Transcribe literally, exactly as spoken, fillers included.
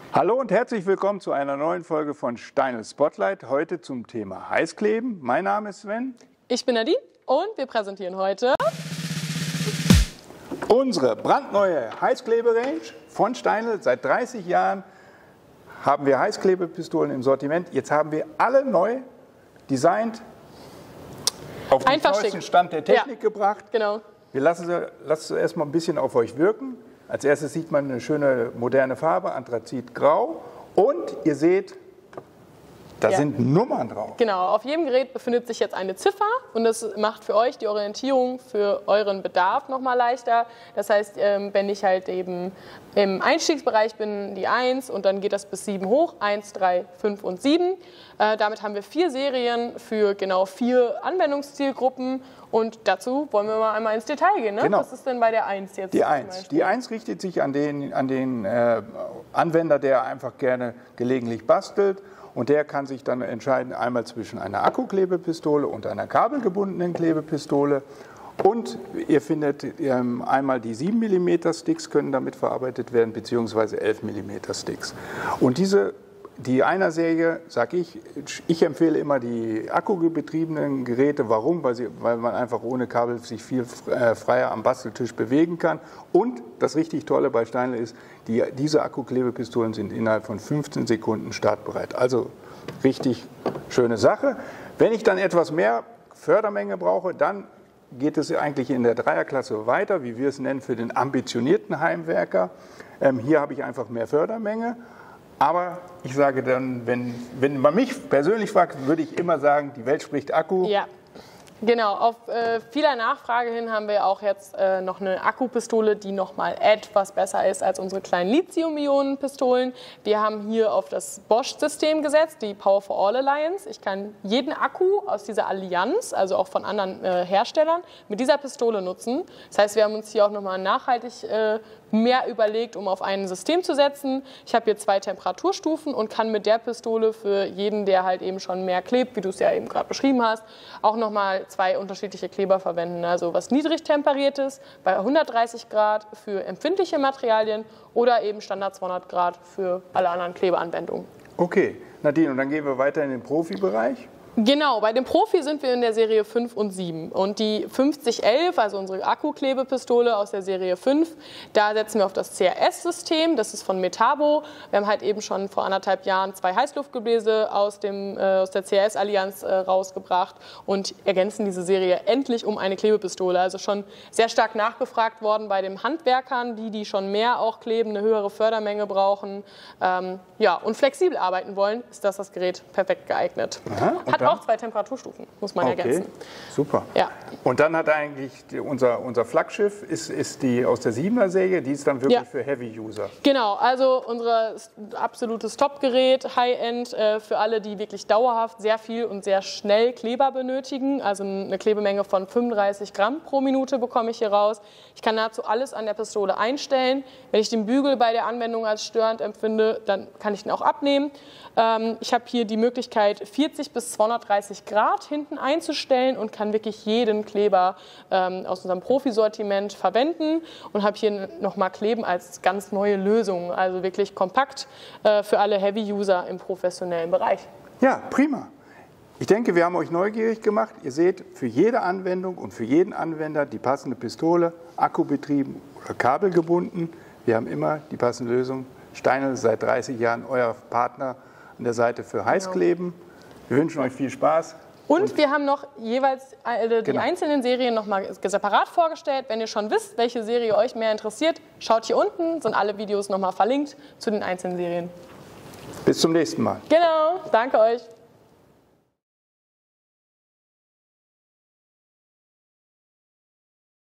Hallo und herzlich willkommen zu einer neuen Folge von Steinl Spotlight. Heute zum Thema Heißkleben. Mein Name ist Sven. Ich bin Nadine und wir präsentieren heute unsere brandneue Heißklebe-Range von Steinl. Seit dreißig Jahren haben wir Heißklebepistolen im Sortiment. Jetzt haben wir alle neu designt, auf den Einfach neuesten schick. Stand der Technik Ja, gebracht. genau. Wir lassen sie, lassen sie erstmal ein bisschen auf euch wirken. Als erstes sieht man eine schöne moderne Farbe, Anthrazitgrau. Und ihr seht, da Ja. sind Nummern drauf. Genau, auf jedem Gerät befindet sich jetzt eine Ziffer und das macht für euch die Orientierung für euren Bedarf nochmal leichter. Das heißt, ähm, wenn ich halt eben im Einstiegsbereich bin, die eins und dann geht das bis sieben hoch, eins, drei, fünf und sieben. Äh, damit haben wir vier Serien für genau vier Anwendungszielgruppen und dazu wollen wir mal einmal ins Detail gehen. Ne? Genau. Was ist denn bei der eins jetzt? Die zum eins. Beispiel? Die eins richtet sich an den, an den äh, Anwender, der einfach gerne gelegentlich bastelt. Und der kann sich dann entscheiden, einmal zwischen einer Akkuklebepistole und einer kabelgebundenen Klebepistole. Und ihr findet ähm, einmal die sieben Millimeter Sticks können damit verarbeitet werden, beziehungsweise elf Millimeter Sticks. Und diese, die einer Serie, sage ich, ich empfehle immer die akkubetriebenen Geräte. Warum? Weil, sie, weil man einfach ohne Kabel sich viel äh, freier am Basteltisch bewegen kann. Und das richtig Tolle bei Steinl ist, die, diese Akkuklebepistolen sind innerhalb von fünfzehn Sekunden startbereit. Also richtig schöne Sache. Wenn ich dann etwas mehr Fördermenge brauche, dann geht es eigentlich in der Dreierklasse weiter, wie wir es nennen, für den ambitionierten Heimwerker. Ähm, hier habe ich einfach mehr Fördermenge. Aber ich sage dann, wenn, wenn man mich persönlich fragt, würde ich immer sagen, die Welt spricht Akku. Ja. Genau, auf äh, vieler Nachfrage hin haben wir auch jetzt äh, noch eine Akkupistole, die noch mal etwas besser ist als unsere kleinen Lithium-Ionen-Pistolen. Wir haben hier auf das Bosch-System gesetzt, die Power for All Alliance. Ich kann jeden Akku aus dieser Allianz, also auch von anderen äh, Herstellern, mit dieser Pistole nutzen. Das heißt, wir haben uns hier auch noch mal nachhaltig äh, mehr überlegt, um auf ein System zu setzen. Ich habe hier zwei Temperaturstufen und kann mit der Pistole für jeden, der halt eben schon mehr klebt, wie du es ja eben gerade beschrieben hast, auch noch mal zwei unterschiedliche Kleber verwenden. Also was niedrig temperiertes bei hundertdreißig Grad für empfindliche Materialien oder eben Standard zweihundert Grad für alle anderen Klebeanwendungen. Okay, Nadine, und dann gehen wir weiter in den Profibereich. Genau, bei dem Profi sind wir in der Serie fünf und sieben. Und die fünfzig elf, also unsere Akkuklebepistole aus der Serie fünf, da setzen wir auf das C R S-System, das ist von Metabo. Wir haben halt eben schon vor anderthalb Jahren zwei Heißluftgebläse aus, dem, äh, aus der C R S-Allianz äh, rausgebracht und ergänzen diese Serie endlich um eine Klebepistole. Also schon sehr stark nachgefragt worden bei den Handwerkern, die, die schon mehr auch kleben, eine höhere Fördermenge brauchen, ähm, ja, und flexibel arbeiten wollen, ist das das Gerät perfekt geeignet. Aha, Hat auch zwei Temperaturstufen, muss man okay, ergänzen. Super. Ja. Und dann hat eigentlich die, unser, unser Flaggschiff, ist, ist die aus der siebener Serie, die ist dann wirklich Ja. für Heavy-User. Genau, also unser absolutes Top-Gerät, High-End, äh, für alle, die wirklich dauerhaft sehr viel und sehr schnell Kleber benötigen. Also eine Klebemenge von fünfunddreißig Gramm pro Minute bekomme ich hier raus. Ich kann nahezu alles an der Pistole einstellen. Wenn ich den Bügel bei der Anwendung als störend empfinde, dann kann ich den auch abnehmen. Ähm, ich habe hier die Möglichkeit, vierzig bis zweihundertdreißig Grad hinten einzustellen und kann wirklich jeden Kleber ähm, aus unserem Profisortiment verwenden und habe hier nochmal Kleben als ganz neue Lösung, also wirklich kompakt äh, für alle Heavy-User im professionellen Bereich. Ja, prima. Ich denke, wir haben euch neugierig gemacht. Ihr seht für jede Anwendung und für jeden Anwender die passende Pistole, akkubetrieben oder kabelgebunden. Wir haben immer die passende Lösung. Steinl ist seit dreißig Jahren euer Partner an der Seite für Heißkleben. Wir wünschen euch viel Spaß. Und, und wir haben noch jeweils äh, die genau. einzelnen Serien noch mal separat vorgestellt. Wenn ihr schon wisst, welche Serie euch mehr interessiert, schaut hier unten, sind alle Videos noch mal verlinkt zu den einzelnen Serien. Bis zum nächsten Mal. Genau, danke euch.